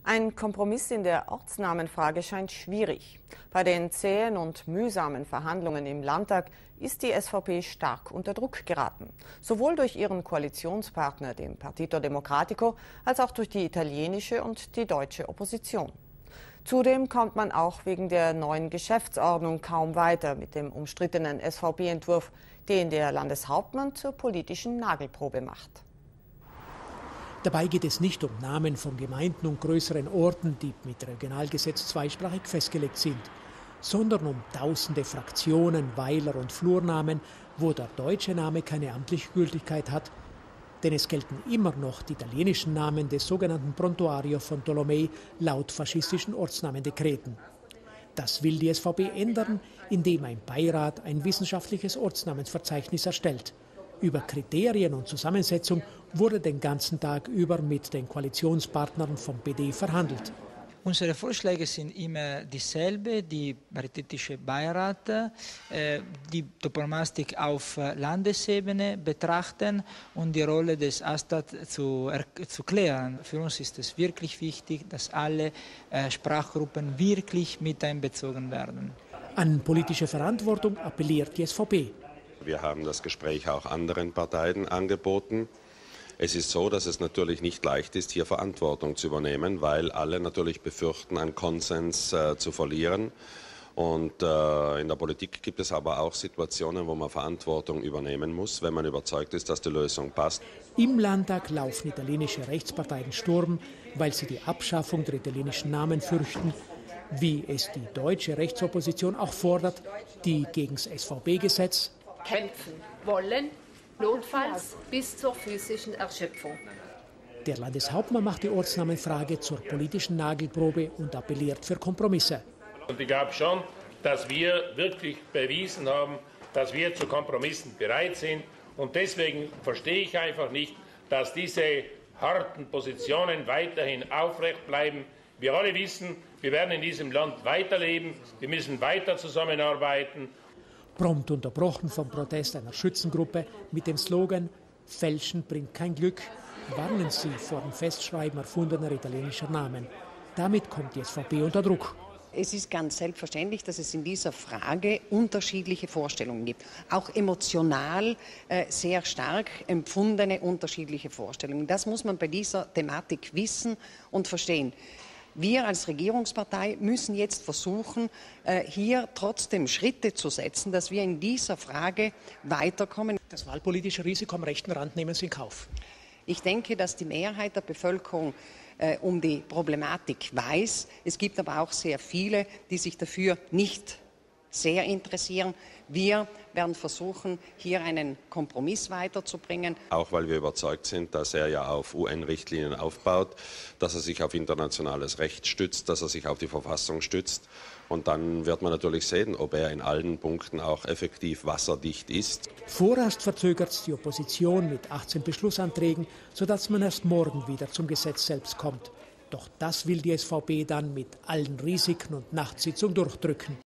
Ein Kompromiss in der Ortsnamenfrage scheint schwierig. Bei den zähen und mühsamen Verhandlungen im Landtag ist die SVP stark unter Druck geraten. Sowohl durch ihren Koalitionspartner, dem Partito Democratico, als auch durch die italienische und die deutsche Opposition. Zudem kommt man auch wegen der neuen Geschäftsordnung kaum weiter mit dem umstrittenen SVP-Entwurf, den der Landeshauptmann zur politischen Nagelprobe macht. Dabei geht es nicht um Namen von Gemeinden und größeren Orten, die mit Regionalgesetz zweisprachig festgelegt sind, sondern um tausende Fraktionen, Weiler und Flurnamen, wo der deutsche Name keine amtliche Gültigkeit hat. Denn es gelten immer noch die italienischen Namen des sogenannten Prontuario von Tolomei laut faschistischen Ortsnamendekreten. Das will die SVP ändern, indem ein Beirat ein wissenschaftliches Ortsnamensverzeichnis erstellt. Über Kriterien und Zusammensetzung wurde den ganzen Tag über mit den Koalitionspartnern vom PD verhandelt. Unsere Vorschläge sind immer dieselbe, die paritätische Beirat, die Toponomastik auf Landesebene betrachten und die Rolle des AStA zu klären. Für uns ist es wirklich wichtig, dass alle Sprachgruppen wirklich mit einbezogen werden. An politische Verantwortung appelliert die SVP. Wir haben das Gespräch auch anderen Parteien angeboten. Es ist so, dass es natürlich nicht leicht ist, hier Verantwortung zu übernehmen, weil alle natürlich befürchten, einen Konsens zu verlieren. Und in der Politik gibt es aber auch Situationen, wo man Verantwortung übernehmen muss, wenn man überzeugt ist, dass die Lösung passt. Im Landtag laufen italienische Rechtsparteien Sturm, weil sie die Abschaffung der italienischen Namen fürchten, wie es die deutsche Rechtsopposition auch fordert, die gegen das SVP-Gesetz kämpfen wollen, notfalls bis zur physischen Erschöpfung. Der Landeshauptmann macht die Ortsnamenfrage zur politischen Nagelprobe und appelliert für Kompromisse. Und ich glaube schon, dass wir wirklich bewiesen haben, dass wir zu Kompromissen bereit sind. Und deswegen verstehe ich einfach nicht, dass diese harten Positionen weiterhin aufrecht bleiben. Wir alle wissen, wir werden in diesem Land weiterleben, wir müssen weiter zusammenarbeiten. Prompt unterbrochen vom Protest einer Schützengruppe mit dem Slogan »Fälschen bringt kein Glück«, warnen sie vor dem Festschreiben erfundener italienischer Namen. Damit kommt die SVP unter Druck. Es ist ganz selbstverständlich, dass es in dieser Frage unterschiedliche Vorstellungen gibt. Auch emotional sehr stark empfundene unterschiedliche Vorstellungen. Das muss man bei dieser Thematik wissen und verstehen. Wir als Regierungspartei müssen jetzt versuchen, hier trotzdem Schritte zu setzen, dass wir in dieser Frage weiterkommen. Das wahlpolitische Risiko am rechten Rand nehmen Sie in Kauf. Ich denke, dass die Mehrheit der Bevölkerung um die Problematik weiß. Es gibt aber auch sehr viele, die sich dafür nicht sehr interessieren. Wir werden versuchen, hier einen Kompromiss weiterzubringen. Auch weil wir überzeugt sind, dass er ja auf UN-Richtlinien aufbaut, dass er sich auf internationales Recht stützt, dass er sich auf die Verfassung stützt. Und dann wird man natürlich sehen, ob er in allen Punkten auch effektiv wasserdicht ist. Vorerst verzögert die Opposition mit 18 Beschlussanträgen, sodass man erst morgen wieder zum Gesetz selbst kommt. Doch das will die SVP dann mit allen Risiken und Nachtsitzung durchdrücken.